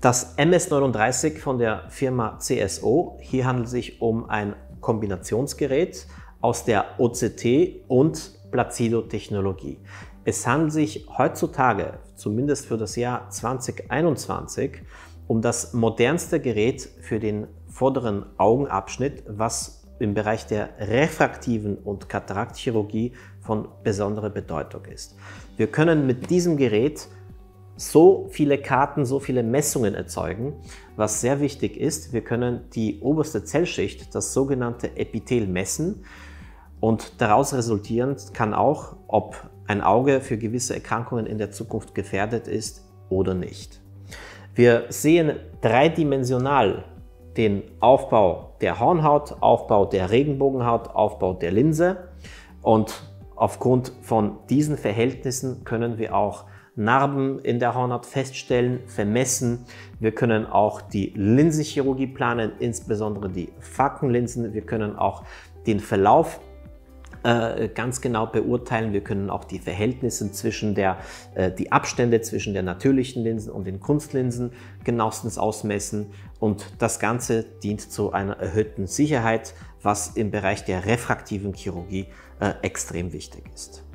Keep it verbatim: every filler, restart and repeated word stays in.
Das M S neununddreißig von der Firma C S O, hier handelt es sich um ein Kombinationsgerät aus der O C T und Placido-Technologie. Es handelt sich heutzutage, zumindest für das Jahr zweitausendeinundzwanzig, um das modernste Gerät für den vorderen Augenabschnitt, was im Bereich der refraktiven und Kataraktchirurgie von besonderer Bedeutung ist. Wir können mit diesem Gerät so viele Karten, so viele Messungen erzeugen, was sehr wichtig ist. Wir können die oberste Zellschicht, das sogenannte Epithel, messen und daraus resultierend kann auch, ob ein Auge für gewisse Erkrankungen in der Zukunft gefährdet ist oder nicht. Wir sehen dreidimensional den Aufbau der Hornhaut, Aufbau der Regenbogenhaut, Aufbau der Linse und aufgrund von diesen Verhältnissen können wir auch Narben in der Hornhaut feststellen, vermessen. Wir können auch die Linsenchirurgie planen, insbesondere die Phakenlinsen. Wir können auch den Verlauf äh, ganz genau beurteilen. Wir können auch die Verhältnisse zwischen der, äh, die Abstände zwischen der natürlichen Linsen und den Kunstlinsen genauestens ausmessen. Und das Ganze dient zu einer erhöhten Sicherheit, was im Bereich der refraktiven Chirurgie äh, extrem wichtig ist.